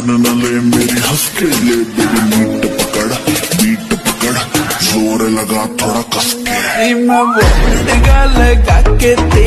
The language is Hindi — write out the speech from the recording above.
जान न ले मेरी हंस के ले बेबी बीट पकड़ जोर लगा थोड़ा कस के मैं वोट लगा के